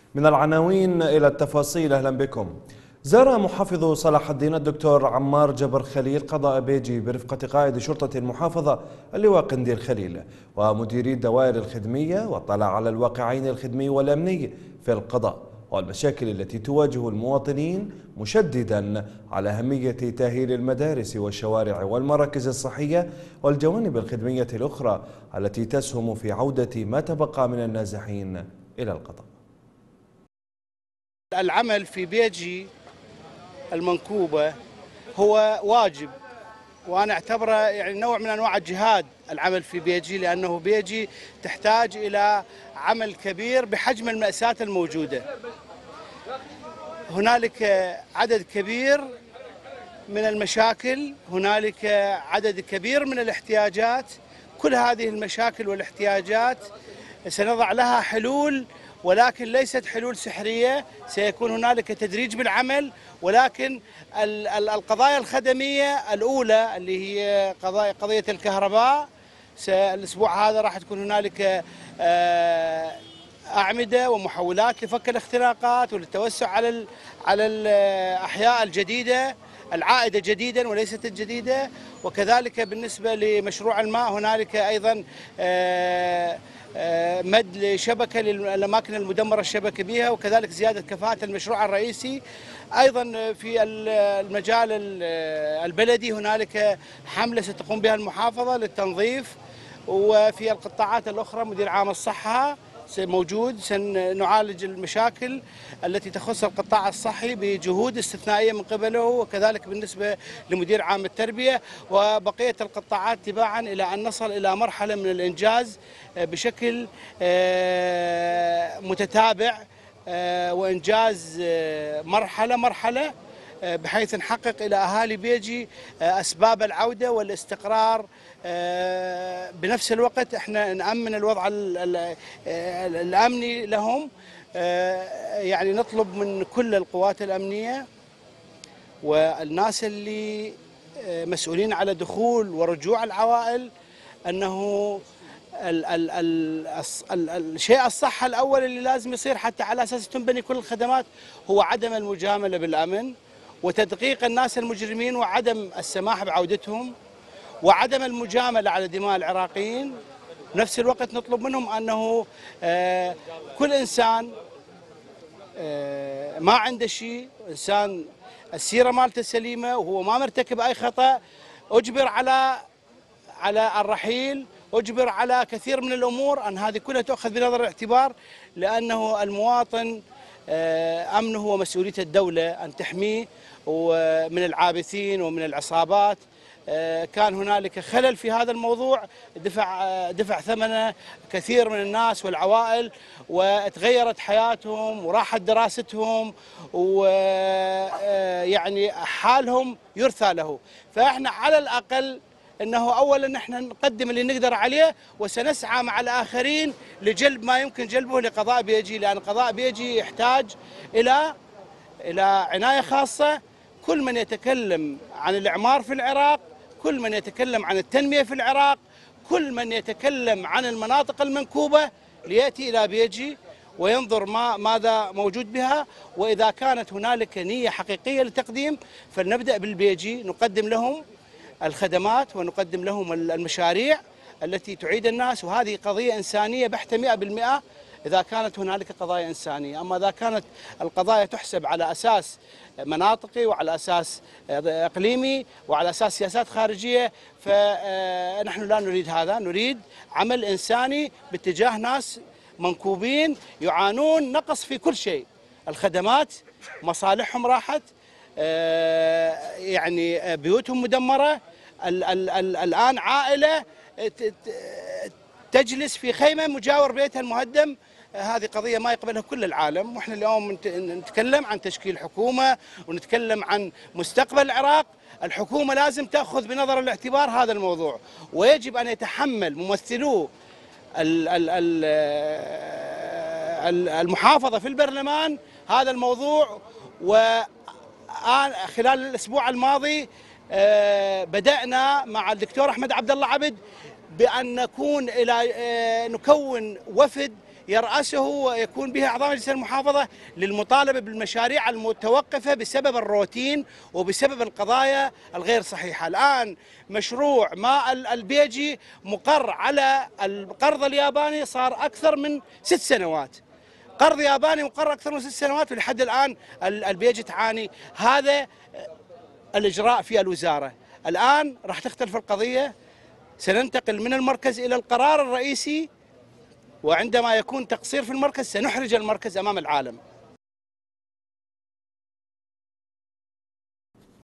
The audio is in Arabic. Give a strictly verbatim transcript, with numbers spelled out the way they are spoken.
من العناوين إلى التفاصيل، أهلا بكم. زار محافظ صلاح الدين الدكتور عمار جبر خليل قضاء بيجي برفقة قائد شرطة المحافظة اللواء قنديل خليل ومديري الدوائر الخدمية، واطلع على الواقعين الخدمي والأمني في القضاء والمشاكل التي تواجه المواطنين، مشددا على أهمية تأهيل المدارس والشوارع والمراكز الصحية والجوانب الخدمية الأخرى التي تسهم في عودة ما تبقى من النازحين إلى القضاء. العمل في بيجي المنكوبة هو واجب، وأنا أعتبره يعني نوع من أنواع الجهاد العمل في بيجي، لأنه بيجي تحتاج إلى عمل كبير بحجم المأساة الموجودة. هنالك عدد كبير من المشاكل، هنالك عدد كبير من الاحتياجات. كل هذه المشاكل والاحتياجات سنضع لها حلول، ولكن ليست حلول سحرية. سيكون هنالك تدريج بالعمل، ولكن القضايا الخدمية الأولى اللي هي قضايا قضية الكهرباء، الأسبوع هذا راح تكون هنالك أعمدة ومحولات لفك الاختراقات وللتوسع على على الأحياء الجديدة العائدة جديدا وليست الجديدة. وكذلك بالنسبة لمشروع الماء هنالك أيضا مد لشبكة للأماكن المدمرة الشبكة بها، وكذلك زيادة كفاءة المشروع الرئيسي. أيضا في المجال البلدي هنالك حملة ستقوم بها المحافظة للتنظيف، وفي القطاعات الأخرى مدير عام الصحة موجود، سنعالج المشاكل التي تخص القطاع الصحي بجهود استثنائية من قبله، وكذلك بالنسبة لمدير عام التربية وبقية القطاعات، تباعا إلى أن نصل إلى مرحلة من الإنجاز بشكل متتابع، وإنجاز مرحلة مرحلة بحيث نحقق إلى أهالي بيجي أسباب العودة والاستقرار. بنفس الوقت احنا نأمن الوضع الأمني لهم. يعني نطلب من كل القوات الأمنية والناس اللي مسؤولين على دخول ورجوع العوائل أنه ال ال ال الشيء الصح الأول اللي لازم يصير حتى على أساس تنبني كل الخدمات هو عدم المجاملة بالأمن، وتدقيق الناس المجرمين، وعدم السماح بعودتهم، وعدم المجاملة على دماء العراقيين. بنفس الوقت نطلب منهم أنه كل إنسان ما عنده شيء، إنسان السيرة مالته سليمة وهو ما مرتكب أي خطأ، أجبر على على الرحيل، أجبر على كثير من الأمور، أن هذه كلها تؤخذ بنظر الاعتبار، لأنه المواطن أمنه ومسؤولية الدولة أن تحميه ومن العابثين ومن العصابات. كان هنالك خلل في هذا الموضوع، دفع دفع ثمنه كثير من الناس والعوائل، وتغيرت حياتهم وراحت دراستهم، ويعني حالهم يرثى له. فاحنا على الأقل انه اولا احنا نقدم اللي نقدر عليه، وسنسعى مع الاخرين لجلب ما يمكن جلبه لقضاء بيجي، لان قضاء بيجي يحتاج الى الى عنايه خاصه. كل من يتكلم عن الاعمار في العراق، كل من يتكلم عن التنميه في العراق، كل من يتكلم عن المناطق المنكوبه لياتي الى بيجي وينظر ما ماذا موجود بها، واذا كانت هنالك نيه حقيقيه للتقديم فلنبدا بالبيجي، نقدم لهم الخدمات ونقدم لهم المشاريع التي تعيد الناس، وهذه قضية إنسانية بحتة مئة بالمئة إذا كانت هنالك قضايا إنسانية. أما إذا كانت القضايا تحسب على أساس مناطقي وعلى أساس إقليمي وعلى أساس سياسات خارجية، فنحن لا نريد هذا. نريد عمل إنساني باتجاه ناس منكوبين يعانون نقص في كل شيء، الخدمات مصالحهم راحت، يعني بيوتهم مدمرة. ال ال ال الآن عائلة تجلس في خيمة مجاور بيتها المهدم، هذه قضية ما يقبلها كل العالم. وإحنا اليوم نتكلم عن تشكيل حكومة ونتكلم عن مستقبل العراق. الحكومة لازم تأخذ بنظر الاعتبار هذا الموضوع، ويجب أن يتحمل ممثلو المحافظة في البرلمان هذا الموضوع. و خلال الأسبوع الماضي بدأنا مع الدكتور أحمد عبد الله عبد بأن نكون إلى نكون وفد يرأسه ويكون به أعضاء مجلس المحافظة للمطالبة بالمشاريع المتوقفة بسبب الروتين وبسبب القضايا الغير صحيحة. الآن مشروع ماء البيجي مقر على القرض الياباني صار أكثر من ست سنوات، قرض ياباني مقر أكثر من ست سنوات ولحد الآن البيجي تعاني. هذا الإجراء في الوزارة. الآن راح تختلف القضية، سننتقل من المركز إلى القرار الرئيسي، وعندما يكون تقصير في المركز سنحرج المركز أمام العالم.